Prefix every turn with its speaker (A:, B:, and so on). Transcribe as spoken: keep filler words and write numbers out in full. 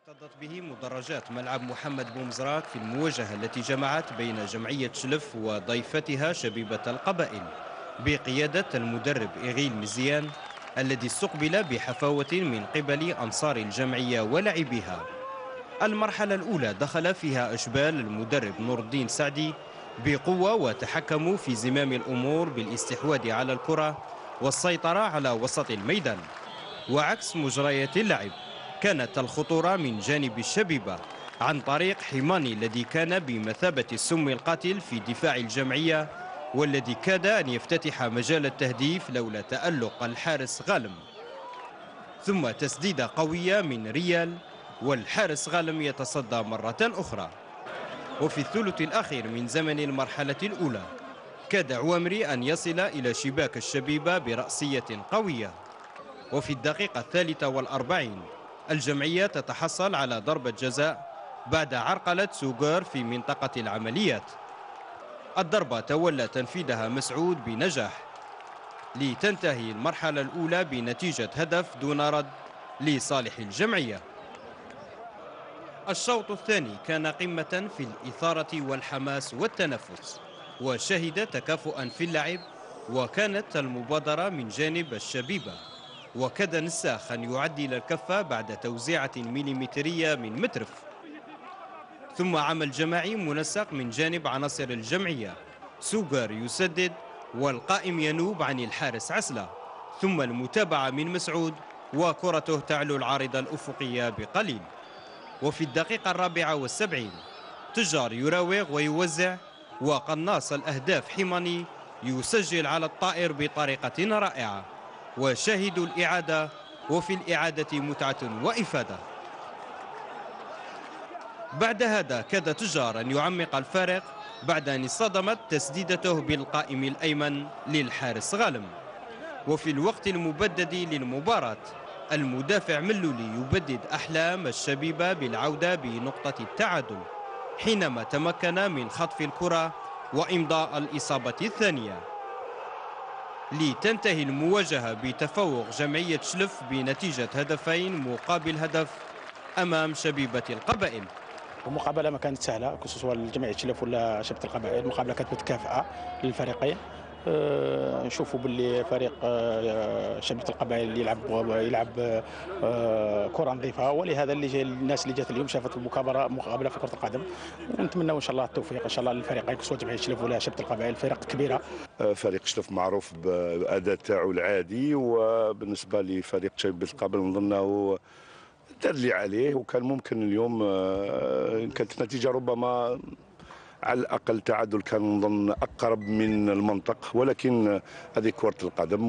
A: اكتظت به مدرجات ملعب محمد بومزراك في المواجهة التي جمعت بين جمعية شلف وضيفتها شبيبة القبائل بقيادة المدرب إغيل مزيان الذي استقبل بحفاوة من قبل أنصار الجمعية ولاعبيها. المرحلة الأولى دخل فيها أشبال المدرب نور الدين سعدي بقوة وتحكموا في زمام الأمور بالاستحواذ على الكرة والسيطرة على وسط الميدان. وعكس مجريات اللعب كانت الخطورة من جانب الشبيبة عن طريق حيماني الذي كان بمثابة السم القاتل في دفاع الجمعية والذي كاد أن يفتتح مجال التهديف لولا تألق الحارس غالم. ثم تسديدة قوية من ريال والحارس غالم يتصدى مرة أخرى. وفي الثلث الأخير من زمن المرحلة الأولى كاد عوامري أن يصل إلى شباك الشبيبة برأسية قوية. وفي الدقيقة الثالثة والأربعين الجمعية تتحصل على ضربة جزاء بعد عرقلة سوغر في منطقة العمليات. الضربة تولى تنفيذها مسعود بنجاح لتنتهي المرحلة الأولى بنتيجة هدف دون رد لصالح الجمعية. الشوط الثاني كان قمة في الإثارة والحماس والتنافس وشهد تكافؤا في اللعب، وكانت المبادرة من جانب الشبيبة وكاد نساخ أن يعدل الكفة بعد توزيعة ميليمترية من مترف. ثم عمل جماعي منسق من جانب عناصر الجمعية، سوغر يسدد والقائم ينوب عن الحارس عسلة، ثم المتابعة من مسعود وكرته تعلو العارضة الأفقية بقليل. وفي الدقيقة الرابعة والسبعين تجار يراوغ ويوزع، وقناص الأهداف حيماني يسجل على الطائر بطريقة رائعة. وشاهدوا الإعادة، وفي الإعادة متعة وإفادة. بعد هذا كاد تجار أن يعمق الفارق بعد أن اصطدمت تسديدته بالقائم الأيمن للحارس غالم. وفي الوقت المبدد للمباراة المدافع ملولي يبدد أحلام الشبيبة بالعودة بنقطة التعادل حينما تمكن من خطف الكرة وإمضاء الإصابة الثانية، لتنتهي المواجهة بتفوق جمعية شلف بنتيجة هدفين مقابل هدف أمام شبيبة القبائل.
B: المقابلة ما كانت سهلة، خصوصا لجمعية شلف ولا شبيبة القبائل. المقابلة كانت متكافئة للفريقين. أه نشوفوا باللي فريق أه شبيبة القبائل يلعب يلعب أه كرة نظيفة، ولهذا اللي جاي الناس اللي جات اليوم شافت المقابلة مقابلة في كرة القدم. ونتمنى ان شاء الله التوفيق ان شاء الله للفريقين، سواء جمعية شلف ولا شبيبة القبائل، فرق كبيرة.
C: فريق شلف معروف بالاداء تاعو العادي، وبالنسبة لفريق شبيبة القبائل نظنه دار اللي عليه، وكان ممكن اليوم كانت النتيجة ربما على الأقل تعادل كان نظن أقرب من المنطق، ولكن هذه كرة القدم